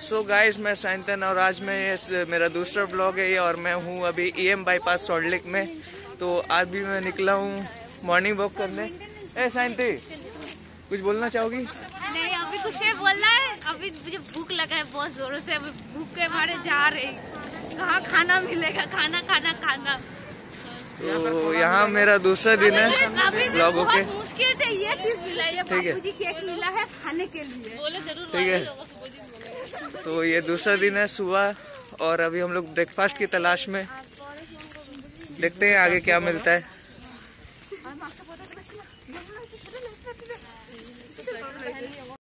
So guys, मैं साइंतन और आज मैं मेरा दूसरा ब्लॉग है ये, और मैं हूँ अभी EM बाईपास सॉल्ट लेक में। तो आज भी मैं निकला हूँ मॉर्निंग वॉक करने। ए साइंती, कुछ बोलना चाहोगी? नहीं, अभी कुछ नहीं बोलना है। अभी मुझे भूख लगा है बहुत जोरों से। अभी भूख के मारे जा रहे, कहाँ खाना मिलेगा, खाना खाना खाना। तो यहाँ मेरा दूसरा दिन है ब्लॉगों के। मुश्किल से ये चीज मिला है, बाबूजी केक मिला है खाने के लिए। बोले जरूर, ठीक है। तो ये दूसरा दिन है सुबह, और अभी हम लोग ब्रेकफास्ट की तलाश में। देखते हैं आगे क्या मिलता है।